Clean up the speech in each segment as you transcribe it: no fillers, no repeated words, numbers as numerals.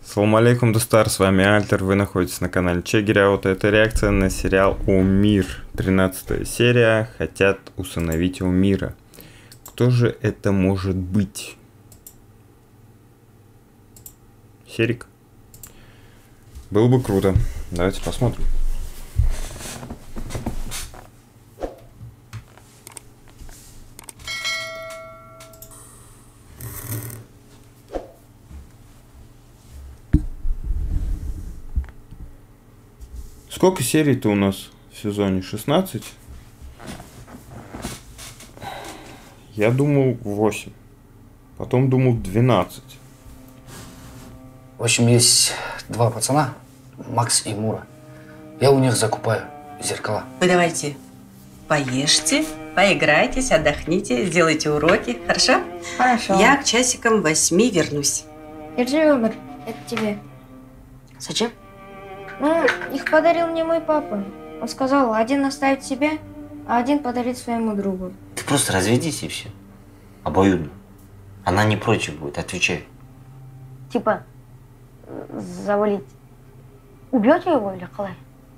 Салам алейкум, Дустар, с вами Альтер, вы находитесь на канале Чегиря. Вот это реакция на сериал «Умир». 13 серия. Хотят усыновить Умира. Кто же это может быть? Серик? Было бы круто. Давайте посмотрим. Сколько серий-то у нас в сезоне? 16? Я думал 8. Потом думал 12. В общем, есть два пацана, Макс и Мура. Я у них закупаю зеркала. Вы давайте поешьте, поиграйтесь, отдохните, сделайте уроки, хорошо? Хорошо. Я к часикам 8 вернусь. Держи, Умар, это тебе. Зачем? Ну, их подарил мне мой папа. Он сказал, один оставить себе, а один подарить своему другу. Ты просто разведись и все. Обоюдно. Она не против будет, отвечай. Типа, завалить. Убьете его или қалай?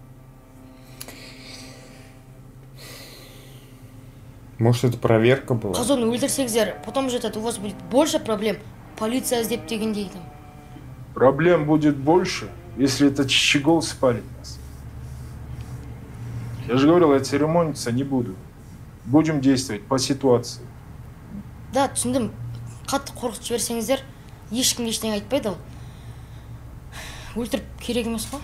Может, это проверка была? Казон өлтірсеңіздер, потом же у вас будет больше проблем. Полиция іздеп дегендей там. Проблем будет больше, если этот щегол спалит нас. Я же говорил, я церемониться не буду. Будем действовать по ситуации. Да, түсіндім. Қатты қорқытып жіберсеңіздер, ешкімге ештеңе айтпайды ол. Өлтіріп керек емес қой.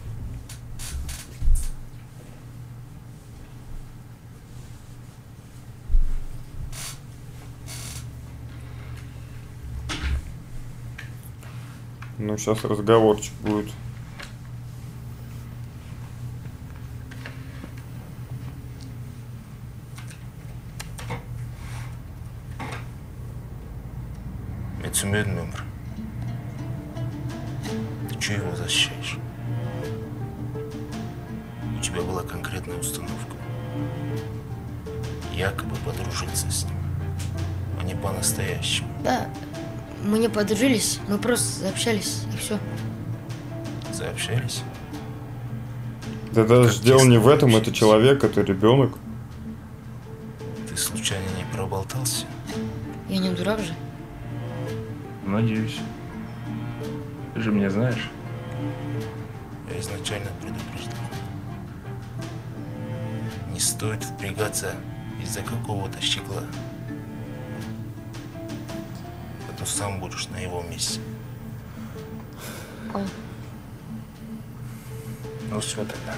Ну, сейчас разговорчик будет. Я түсінбедім, Өмір. Ты чего его защищаешь? У тебя была конкретная установка. Якобы подружиться с ним, а не по-настоящему. Да, мы не подружились, мы просто заобщались, и все. Заобщались? Да даже дело не в этом, это человек, это ребенок. Ты случайно не проболтался? Я не дурак же. Надеюсь. Ты же меня знаешь. Я изначально предупреждал. Не стоит впрягаться из-за какого-то щегла. А то сам будешь на его месте. Ой. Ну все тогда.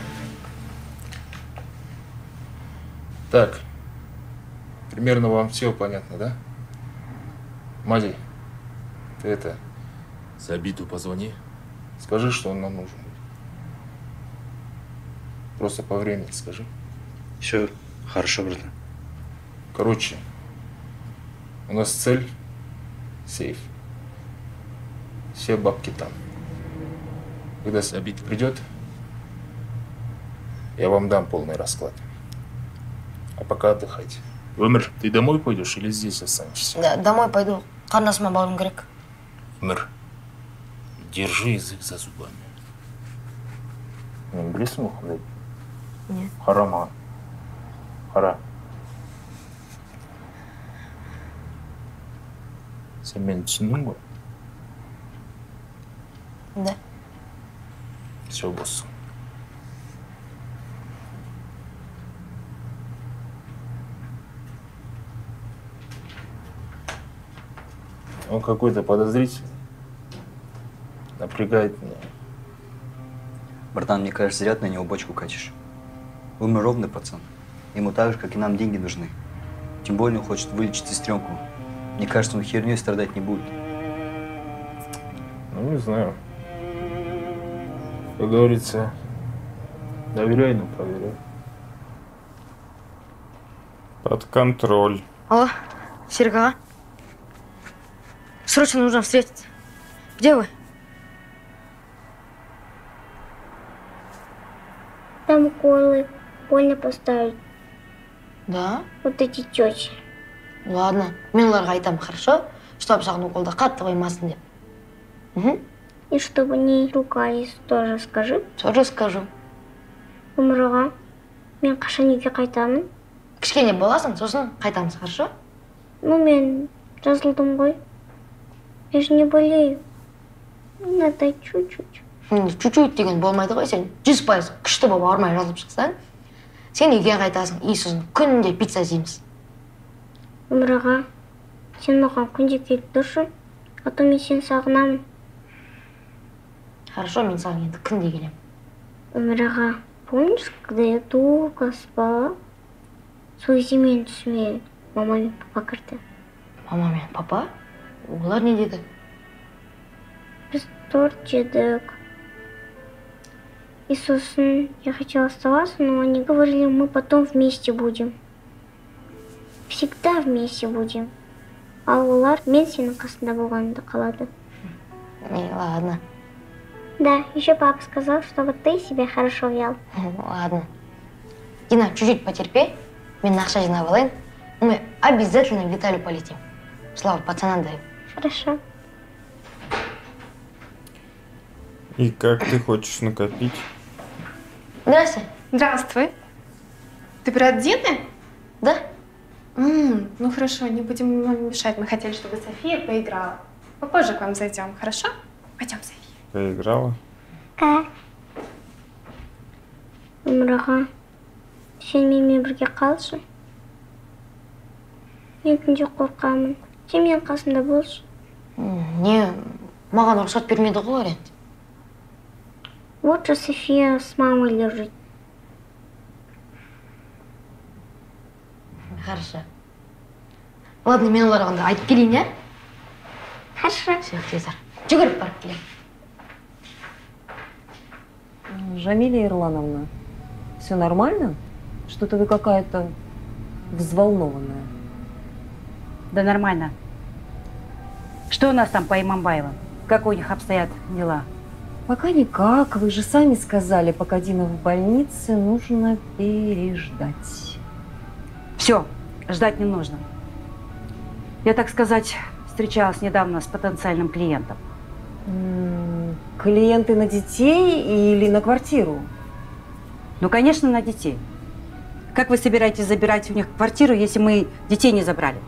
Так. Примерно вам все понятно, да? Мади, ты это... Забиту позвони. Скажи, что он нам нужен. Просто по времени скажи. Все, хорошо, братан. Короче, у нас цель — сейф. Все бабки там. Когда Сабит придет, я вам дам полный расклад. А пока отдыхайте. Өмір, ты домой пойдешь или здесь останешься? Да, домой пойду. Қарнасыма баруым керек. Өмір, держи язык за зубами. Мен білесің ғой қандай? Не? Қара маған. Қара. Сен мені түсіндің ғой? Да. Все, босс. Он какой-то подозрительный. Напрягает меня. Братан, мне кажется, зря ты на него бочку катишь. Умер ровный пацан. Ему так же, как и нам, деньги нужны. Тем более он хочет вылечить сестренку. Мне кажется, он херней страдать не будет. Ну, не знаю. Как говорится, доверяй, но проверяй. Под контроль. Алло, Серик аға. Срочно нужно встретиться. Где вы? Там уколы больно поставить. Да? Вот эти тети. Ладно, мен оларға айтамын, хорошо? Чтобы саған уколда қатты қоймасын деп. И чтобы не ругались, тоже скажи. Тоже скажу. Умырға, мен қашан үйге қайтамын? Кішкене боласың, сосын қайтамыз, хорошо? Ну, мен жазылдым ғой. Я же не болею. Надо чуть-чуть. Чуть-чуть деген болмайды ғой, сен 100% күшті болып ауырмай жазылып шықсаң, сен үйге қайтасың, үй сосын күнде пицца жейміз. Умырға, сен маған күнде келіп тұршы, а то мен сені сағынамын. Хорошо, мен саған енді күнде келем. Умырға, помнишь, когда я долго спала, сол кезде менің түсіме мама мен папа кірді. Мама мен папа? Олар не деді? Біз торт жедік. И сосын я хотела оставаться, но они говорили, мы потом вместе будем. Всегда вместе будем. А олар мен сенің қасында болғанымды қалады. Не, ладно. Да, еще папа сказал, чтобы ты себя хорошо вел. Ладно. Дина, чуть-чуть потерпи, мен ақша жинап алайын. Мы обязательно в Виталию полетим. Слава, пацанам дай. Хорошо. И как ты хочешь накопить? Здрасте. Здравствуй. Ты про Дины? Да? Ну хорошо, не будем маме мешать. Мы хотели, чтобы София поиграла. Попозже к вам зайдем, хорошо? Пойдем, София. Поиграла? Как? Умырға, сен менімен бірге қалшы. Мен күнде қорқамын. Сен менің қасымда болшы. Не, маған рұқсат бермеді ғой енді. Вот же София с мамой лежит. Хорошо. Ладно, мен оларға онда айтып келейін, я? Хорошо. Все, тезір. Жүгіріп барып келем. Жамиля Ирлановна, все нормально? Что-то вы какая-то взволнованная. Да нормально. Что у нас там по Имамбаевым? Как у них обстоят дела? Пока никак. Вы же сами сказали, пока Дина в больнице, нужно переждать. Все, ждать не нужно. Я, так сказать, встречалась недавно с потенциальным клиентом. Клиенты на детей или на квартиру? Ну, конечно, на детей. Как вы собираетесь забирать у них квартиру, если мы детей не забрали?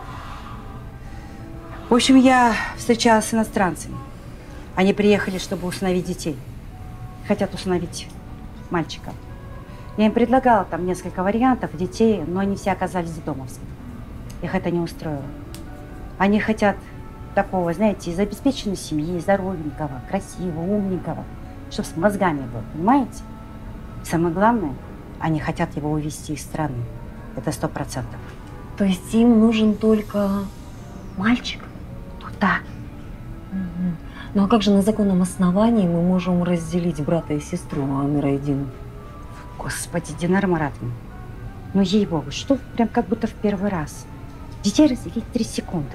В общем, я встречалась с иностранцами. Они приехали, чтобы усыновить детей. Хотят усыновить мальчика. Я им предлагала там несколько вариантов детей, но они все оказались детдомовскими. Их это не устроило. Они хотят такого, знаете, из обеспеченной семьи, здоровенького, красивого, умненького, чтобы с мозгами был, понимаете? Самое главное, они хотят его увезти из страны. Это 100%. То есть им нужен только мальчик? Ну да. Ну а как же на законном основании мы можем разделить брата и сестру Амира и Дину? Господи, Динара Маратовна, ну ей-богу, что прям как будто в первый раз. Детей разделить 3 секунды.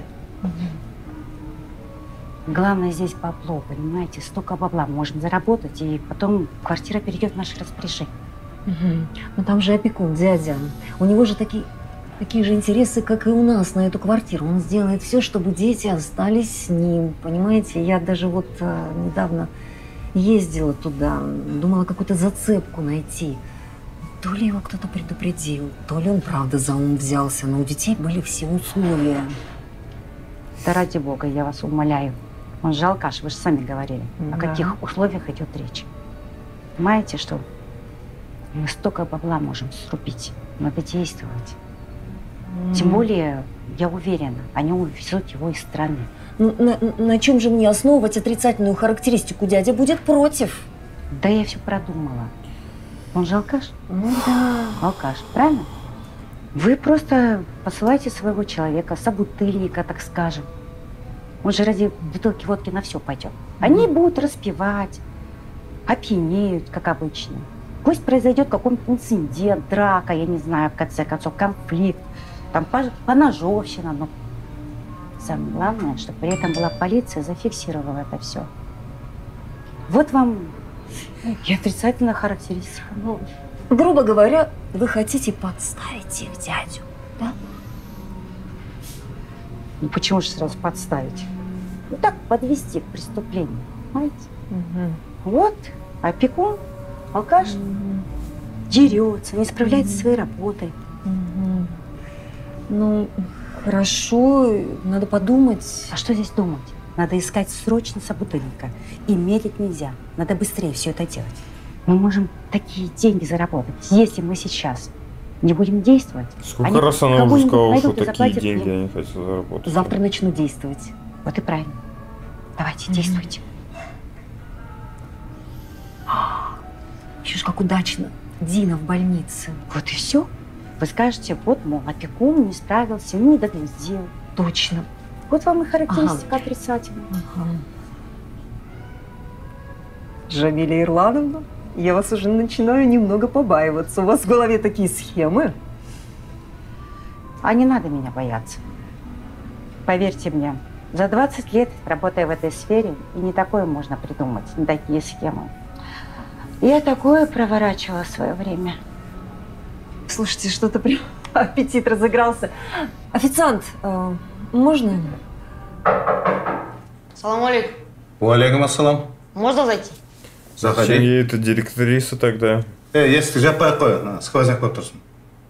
Главное здесь бабло, понимаете? Столько бабла мы можем заработать, и потом квартира перейдет в наше распоряжение. Но там же опекун, дядя. У него же такие же интересы, как и у нас на эту квартиру. Он сделает все, чтобы дети остались с ним. Понимаете, я даже вот недавно ездила туда, думала какую-то зацепку найти. То ли его кто-то предупредил, то ли он правда за ум взялся, но у детей были все условия. Да ради бога, я вас умоляю. Он же алкаш, вы же сами говорили. Да. О каких условиях идет речь. Понимаете, что мы столько бабла можем срубить, надо действовать. Тем более, я уверена, они увезут его из страны. Ну, на чем же мне основывать отрицательную характеристику? Дядя будет против. Да я все продумала. Он же алкаш? Ну да. Алкаш, правильно? Вы просто посылаете своего человека, собутыльника, так скажем. Он же ради бутылки водки на все пойдет. Они будут распевать, опьянеют, как обычно. Пусть произойдет какой-нибудь инцидент, драка, я не знаю, в конце концов, конфликт, там поножовщина, но самое главное, чтобы при этом была полиция, зафиксировала это все. Вот вам и отрицательная характеристика. Ну, грубо говоря, вы хотите подставить их дядю, да? Ну почему же сразу подставить? Ну так, подвести к преступлению. Понимаете? Вот, опекун, алкаш, дерется, не справляется со своей работой. Ну, хорошо, надо подумать. А что здесь думать? Надо искать срочно собутыльника. И медлить нельзя. Надо быстрее все это делать. Мы можем такие деньги заработать, если мы сейчас не будем действовать. Сколько раз она уже сказала, что такие деньги они хотят заработать? Завтра начну действовать. Вот и правильно. Давайте, действуйте. Видишь, как удачно. Дина в больнице. Вот и все. Вы скажете, вот, мол, опекун не справился, не доглядел. Точно. Вот вам и характеристика отрицательная. Джамиля Ирлановна, я вас уже начинаю немного побаиваться. У вас в голове такие схемы. А не надо меня бояться. Поверьте мне, за 20 лет, работая в этой сфере, и не такое можно придумать, не такие схемы. Я такое проворачивала в свое время. Слушайте, что-то прям аппетит разыгрался. Официант, можно? Салам алейкум. Уалейкум ассалам. Можно зайти? Заходи. Зачем ей эта директриса тогда? Если жаппай қой, сквозняк болып тұрсын.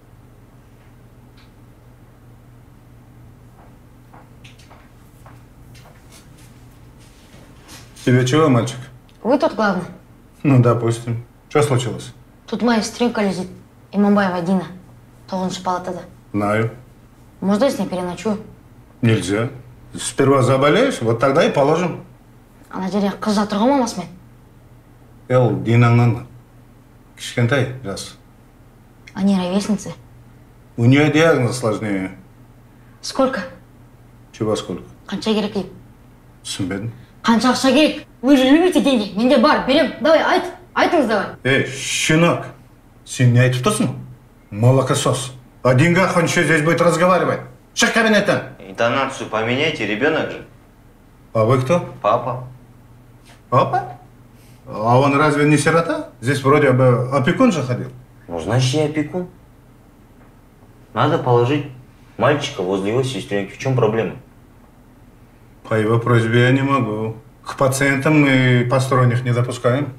Тебе чего, мальчик? Вы тут главный? Ну, допустим. Что случилось? Тут моя сестренка лежит. Имамбаева Дина. 9-ші палатада. Знаю. Можно я с ней переночую? Нельзя. Сперва заболеешь, вот тогда и положим. Ана жерде қыз жатыр ғой мамасымен. Ол Динаңнан кішкентай жас. Они ровесницы. У нее диагноз сложнее. Сколько? Чего сколько? Қанша керек деймін? Түсінбедім. Қанша ақша керек? Вы же любите деньги. Менде бар, берем. Давай, айтыңыз давай. Щенок, сен не айтып тұрсың? Молокосос. О деньгах он еще здесь будет разговаривать. Шаг кабинетом. Интонацию поменяйте, ребенок же. А вы кто? Папа. Папа? А он разве не сирота? Здесь вроде бы опекун же ходил. Ну, значит, я опекун. Надо положить мальчика возле его сестренки. В чем проблема? По его просьбе я не могу. К пациентам мы посторонних не допускаем.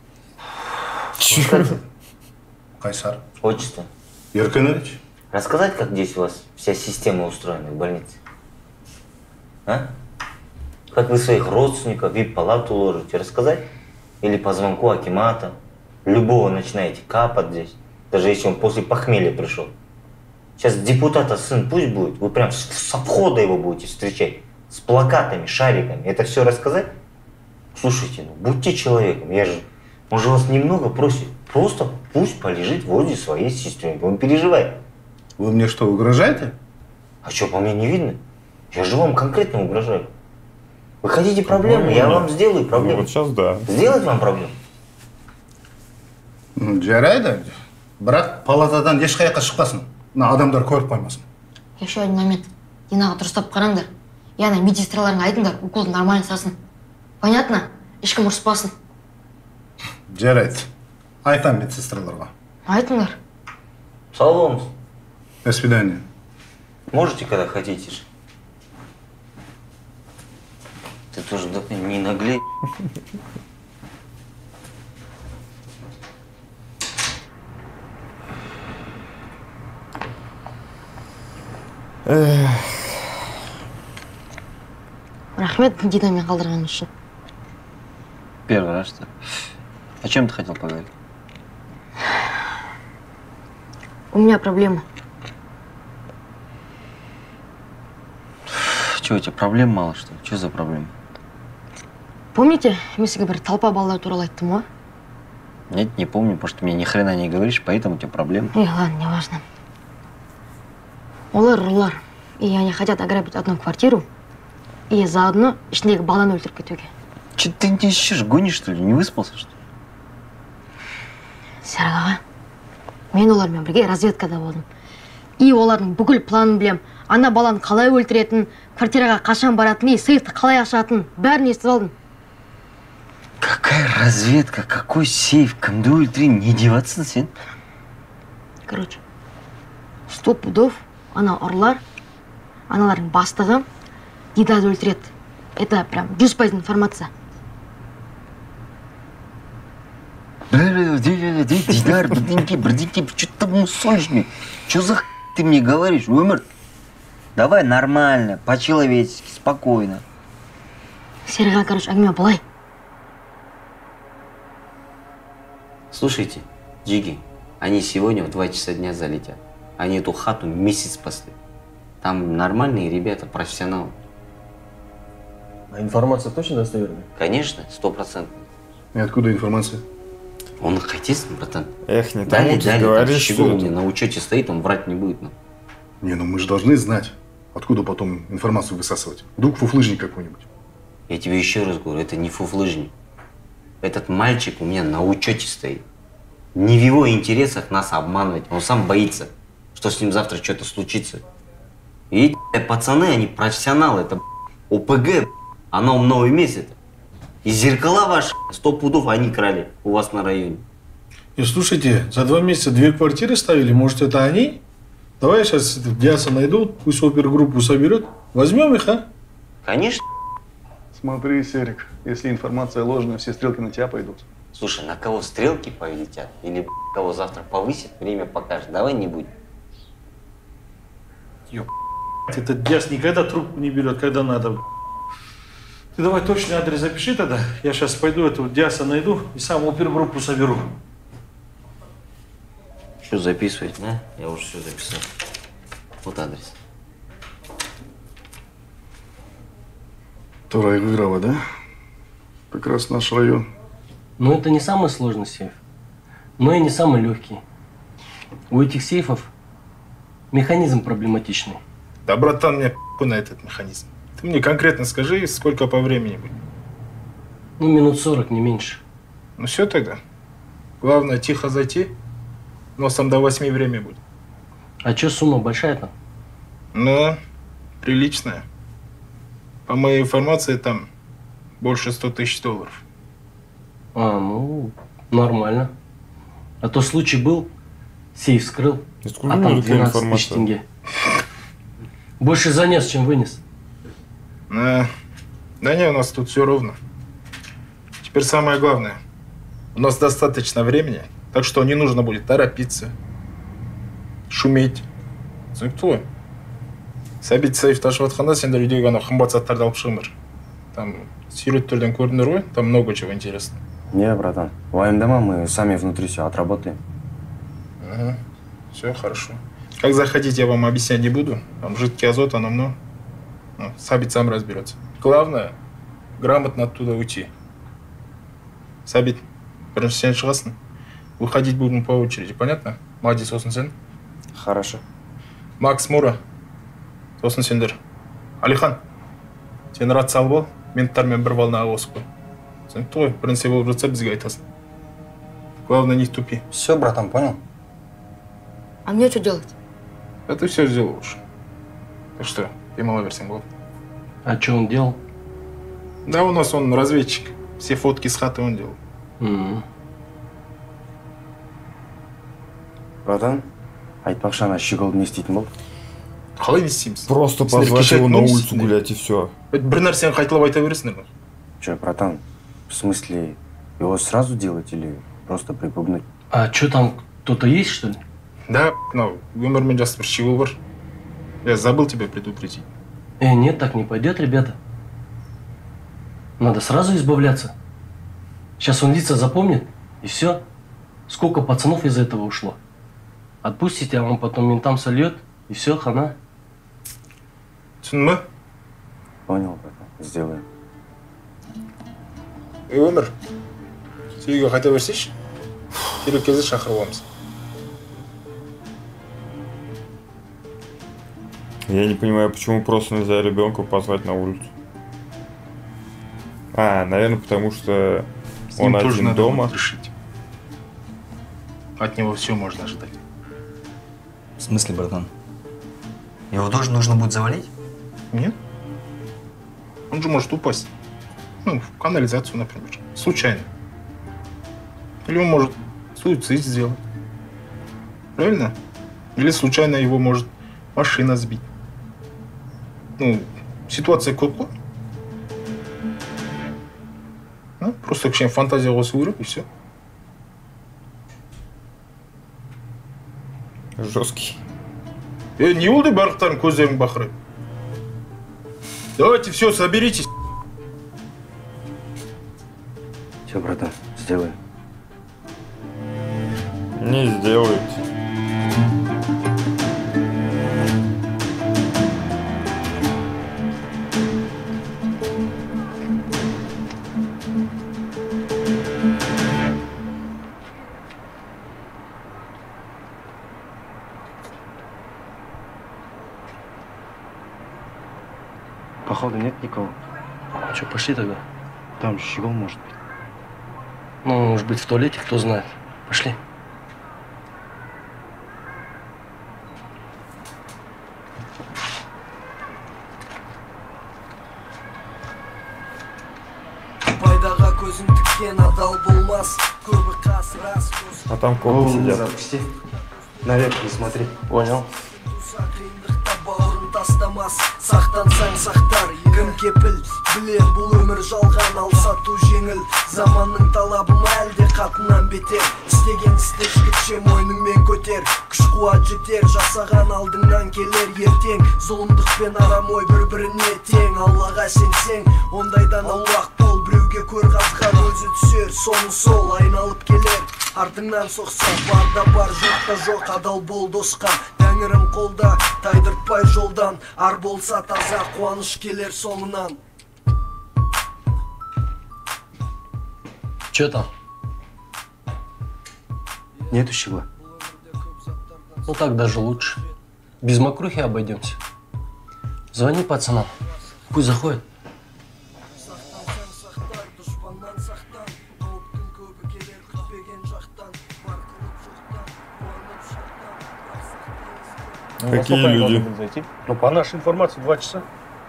Кайсар. Отчество. Еркинович. Рассказать, как здесь у вас вся система устроена в больнице? А? Как вы своих родственников в вип-палату ложите? Рассказать? Или по звонку акимата? Любого начинаете капать здесь. Даже если он после похмелья пришел. Сейчас депутата сын пусть будет. Вы прям со входа его будете встречать. С плакатами, шариками. Это все рассказать? Слушайте, ну будьте человеком. Я же, может, вас немного просит. Просто пусть полежит возле своей сестренки. Он переживает. Вы мне что, угрожаете? А что, по мне не видно? Я же вам конкретно угрожаю. Вы хотите проблемы? Я вам сделаю проблемы. Вот сейчас да. Сделать вам проблему? Жарайды. Бірақ палатадан ешқайыққа шықпасын. Мына адамдар көріп қоймасын. Еще один момент. Динаға дұрыстап қараңдар. Яғни медсестраларыңа айтыңдар, уколды нормально салсын. Понятно? Ешкім ұрыспасын. Жарайды. Айтам медсестраларға. Айтыңдар. Сау болыңыз. До свидания. Можете, когда хотите же. Ты тоже не наглей. Рахмет Динамен қалдырғаныңыз үшін. Первый раз, что ли? О чем ты хотел поговорить? У меня проблема. Чего, у тебя проблем мало, что ли? Что за проблема? Помните, мен сізге бір толпа балалар туралы айттым ғой? Нет, не помню, потому что ты мне ни хрена не говоришь, поэтому у тебя проблемы. Ладно, не важно. Олар ұрылар. И они хотят ограбить одну квартиру. И заодно ішіндегі баланы өлтіріп кетуге. Че ты несешь, гонишь, что ли? Не выспался, что ли? Серік аға, мен олармен бірге разведкада болдым. И олардың бүкіл планын білем. Ана баланы қалай өлтіретін, квартираға қашан баратын, и сейфті қалай ашатын, бәрін естіп алдым. Какая разведка, какой сейф, кімді өлтірейін, не деваться сен? Короче, 100 пудов, ана ұрылар, аналардың бастығы Дидады өлтіреді. Это прям 100% информация. Дидар, бірдеңке, что-то мусолишь мне. Что за ты мне говоришь, Өмір? Давай нормально, по-человечески, спокойно. Серега, короче, әңгіме былай. Слушайте, Джиги, они сегодня в 2 часа дня залетят. Они эту хату месяц спасли. Там нормальные ребята, профессионалы. А информация точно достоверная? Конечно, 100%. И откуда информация? Он хотец, братан. Эх, не Дали, тому ты говоришь, чего что у это. меня на учете стоит, он врать не будет. Ну. Не, ну мы же должны знать, откуда потом информацию высасывать. Вдруг фуфлыжник какой-нибудь. Я тебе еще раз говорю, это не фуфлыжник. Этот мальчик у меня на учете стоит. Не в его интересах нас обманывать. Он сам боится, что с ним завтра что-то случится. И пацаны, они профессионалы. Это ОПГ, она умного месяца. И зеркала ваши 100 пудов они крали у вас на районе. И слушайте, за 2 месяца 2 квартиры ставили, может это они? Давай я сейчас Диаса найду, пусть опергруппу соберет. Возьмем их, а? Конечно. Смотри, Серик, если информация ложная, все стрелки на тебя пойдут. Слушай, на кого стрелки полетят? Или кого завтра повысит, время покажет. Давай не будем. Этот Диас никогда трубку не берет, когда надо. Ты давай точный адрес запиши тогда. Я сейчас пойду этого Диаса найду и сам опергруппу соберу. Что записывать, да? Я уже все записал. Вот адрес. Турайгырова, да? Как раз наш район. Но это не самый сложный сейф, но и не самый легкий. У этих сейфов механизм проблематичный. Да, братан, мне на этот механизм. Ты мне конкретно скажи, сколько по времени будет. Ну, минут 40, не меньше. Ну все тогда. Главное, тихо зайти. Носом до 8 время будет. А что, сумма большая там? Ну, приличная. По моей информации, там больше 100 тысяч долларов. А, ну, нормально. А то случай был, сейф вскрыл, а там 12 тысяч тенге. Больше занес, чем вынес. Да не, у нас тут все ровно. Теперь самое главное. У нас достаточно времени, так что не нужно будет торопиться, шуметь. Түсінікті. Сәбит сейф ташып жатқанда сендер үйдегі ана қымбат заттарды алып шығыңдар. Там суреттерден көрінер ғой, там много чего интересного. Не, братан, уайымдама, мы сами внутри все отработаем. Ага, все хорошо. Как заходить, я вам объяснять не буду. Там жидкий азот, оно много. Ну, Сабит сам разберется. Главное, грамотно оттуда уйти. Сабит, бірінші сен шығасың. Выходить будем по очереди, понятно? Мади, сосын сен. Хорошо. Макс, Мура, сосын сендер. Алихан, сен рация алып ал, менттармен бір волнаға қосып қой. Түсінікті ғой, бір нәрсе болып жатса бізге айтасың. Главное, не тупи. Все, братан, понял? А мне что делать? А ты все сделал уже. Так что, ты маловерсием был. А что он делал? Да, у нас он разведчик. Все фотки с хаты он делал. Братан, айтпақшы ана щеголды не істейтін болды? Қалай не істейміз? Просто позвать его на улицу гулять и все. Бір нәрсені қайталап айта бересіңдер ме? Че, братан, в смысле, его сразу делать или просто припугнуть? А что там, кто-то есть, что ли? Да, мынау өмірмен жас бір щегол бар. Я забыл тебя предупредить. Нет, так не пойдет, ребята. Надо сразу избавляться. Сейчас он лица запомнит, и все. Сколько пацанов из этого ушло. Отпустите, а он потом ментам сольет, и все, хана. Түсіндің ме? Понял, братан, сделаем. Өмір, сен үйге қайта берсейші. Керек кезде шақырып аламыз. Я не понимаю, почему просто нельзя ребенка позвать на улицу. А, наверное, потому что он один дома. От него все можно ожидать. В смысле, братан? Его тоже нужно будет завалить? Нет. Он же может упасть. Ну, в канализацию, например. Случайно. Или он может суицид сделать. Правильно? Или случайно его может машина сбить. Ну, ситуация көп-қой. Ну, просто кішкене фантазия қосу керек, и все. Жесткий. Не улды бархтан козырың бахры. Давайте все, соберитесь. Все, братан, сделаем. Не сделают. Походу нет никого. Что, пошли тогда? Там щегол может быть. Ну, может быть, в туалете, кто знает. Пошли. А там копы сидят. Запусти. Наверх не смотри. Понял. Сақтансаң сақтар, кім кепіл білем, бұл өмір жалған, ал сату жеңіл. Заманның талабы ма әлде қатыннан бетер, істеген істе жігітше мойныңмен көтер. Күш қуат жетер, жасаған алдыңнан келер ертең. Зұлымдықпен арам ой бір-біріне тең. Аллаға сенсең, ондайдан аулақ бол. Біреуге көр қазған өзі түсер, соны сол айналып келер. Артыңнан соқса, бар да бар, жоқ та жоқ, адал бол досқа. Тәңірім қолда, тайдыртпай жолдан. Ар болса таза, қуаныш келер соңынан. Че там? Нету щегла. Ну так даже лучше. Без мокрухи обойдемся. Звони пацанам, пусть заходят. Какие люди? Ну, по нашей информации, 2 часа.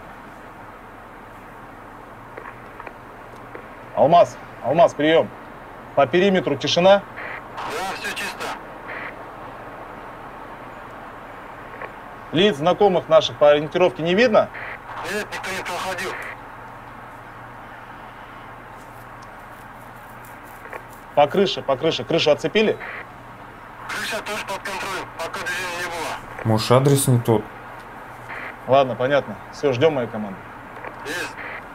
Алмаз, прием. По периметру тишина? Да, все чисто. Лиц знакомых наших по ориентировке не видно? Нет, никто не проходил. По крыше. Крышу оцепили? Крыша тоже под контролем, пока движения не было. Может, адрес не тот? Ладно, понятно. Все, ждем моей команды. Есть.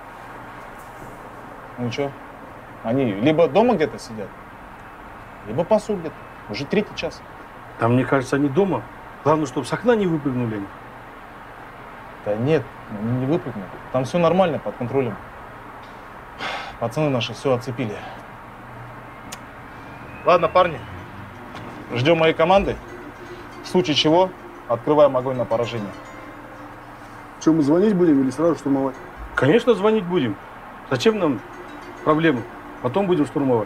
Ну что? Они либо дома где-то сидят, либо пасут где-то. Уже 3-й час. Там, мне кажется, они дома. Главное, чтобы с окна не выпрыгнули они. Да нет, они не выпрыгнут. Там все нормально, под контролем. Пацаны наши все оцепили. Ладно, парни, ждем моей команды. В случае чего, открываем огонь на поражение. Что, мы звонить будем или сразу штурмовать? Конечно, звонить будем. Зачем нам проблемы? Потом будем штурмовать.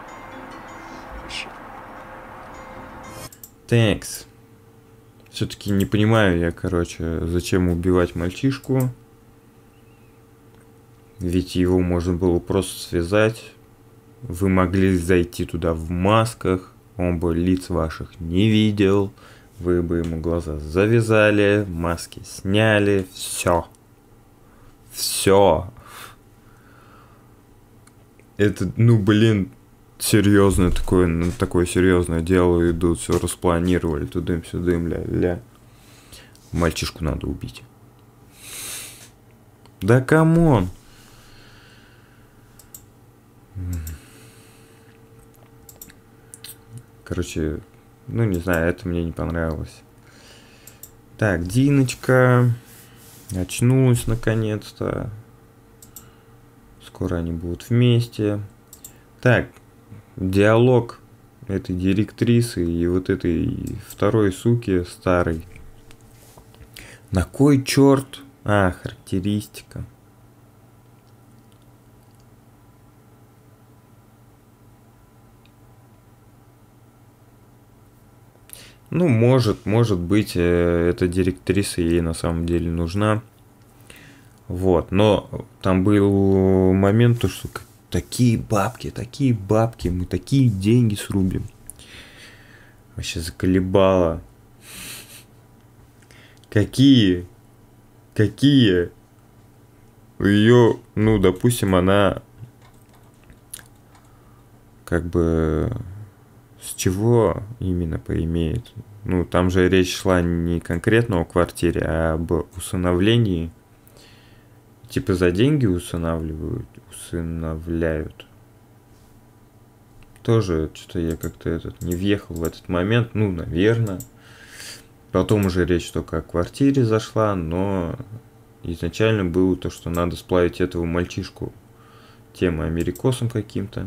Текс. Все-таки не понимаю я, короче, зачем убивать мальчишку. Ведь его можно было просто связать. Вы могли зайти туда в масках. Он бы лиц ваших не видел. Вы бы ему глаза завязали, маски сняли. Все. Все. Это, ну блин, серьезное такое, на такое серьезное дело идут, все распланировали, тудым-сюдым, ля-ля. Мальчишку надо убить. Да камон. Короче, ну не знаю, это мне не понравилось. Так, Диночка очнулась наконец-то. Скоро они будут вместе. Так, диалог этой директрисы и вот этой второй суки старой. На кой черт? А, характеристика. Ну, может быть, эта директриса ей на самом деле нужна. Вот, но там был момент, то, что такие бабки, мы такие деньги срубим. Вообще заколебало. Какие? Ее, ну, допустим, она как бы С чего именно поимеет? Ну, там же речь шла не конкретно о квартире, а об усыновлении. Типа за деньги усыновляют. Тоже что-то я как-то не въехал в этот момент. Ну, наверное. Потом уже речь только о квартире зашла, но изначально было то, что надо сплавить этого мальчишку тем америкосом каким-то.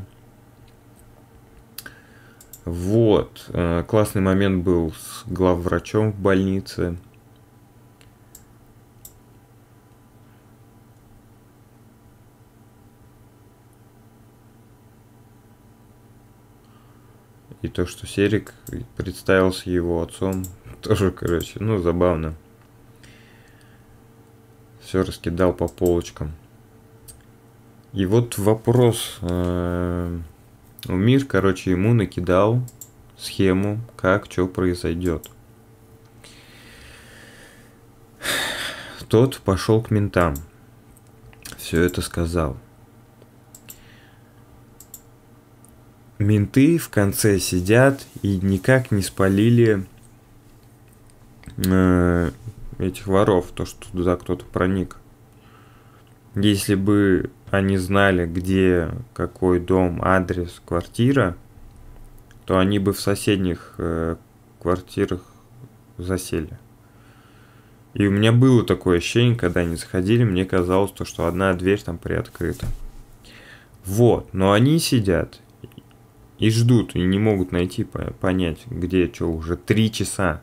Вот. Классный момент был с главврачом в больнице. И то, что Серик представился его отцом, тоже, короче, ну, забавно. Все раскидал по полочкам. И вот вопрос. Умир, короче, ему накидал схему, как что произойдет. Тот пошел к ментам. Все это сказал. Менты в конце сидят и никак не спалили этих воров, то, что туда кто-то проник. Если бы они знали, где какой дом, адрес, квартира, то они бы в соседних квартирах засели. И у меня было такое ощущение, когда они заходили, мне казалось, что одна дверь там приоткрыта. Вот, но они сидят и ждут, и не могут найти, понять, где что, уже 3 часа.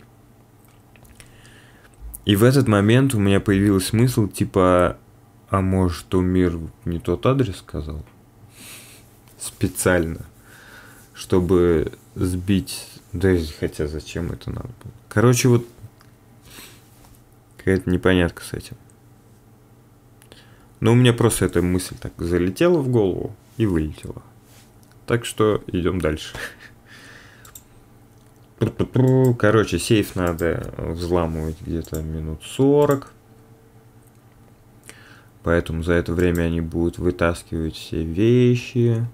И в этот момент у меня появился смысл, типа, а может, Умир не тот адрес сказал? Специально. Чтобы сбить... Да, хотя зачем это надо было? Короче, вот какая-то непонятка с этим. Но у меня просто эта мысль так залетела в голову и вылетела. Так что идем дальше. Короче, сейф надо взламывать где-то минут 40. Поэтому за это время они будут вытаскивать все вещи.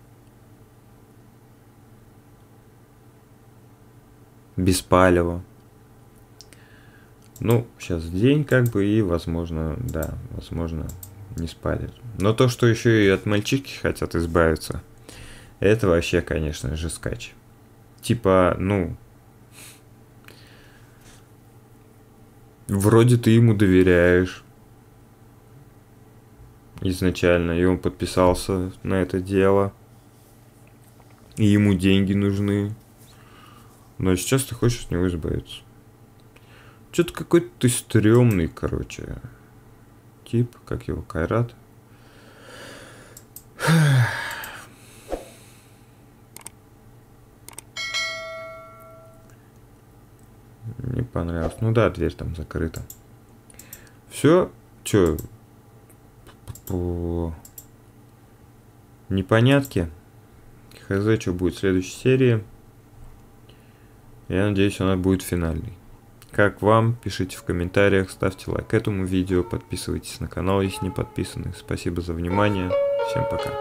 Без палева. Ну, сейчас день как бы, и возможно, да, возможно, не спалят. Но то, что еще и от мальчишки хотят избавиться, это вообще, конечно же, скач. Типа, ну, вроде ты ему доверяешь изначально, и он подписался на это дело, и ему деньги нужны, но сейчас ты хочешь от него избавиться. Что-то какой-то ты стрёмный, короче, тип, как его, Кайрат. Не понравилось. Ну да, дверь там закрыта. Все, чё, по непонятке. Хз, что будет в следующей серии. Я надеюсь, она будет финальной. Как вам? Пишите в комментариях, ставьте лайк этому видео, подписывайтесь на канал, если не подписаны. Спасибо за внимание. Всем пока.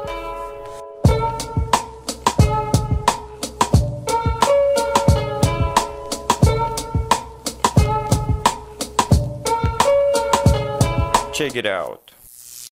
Check it out.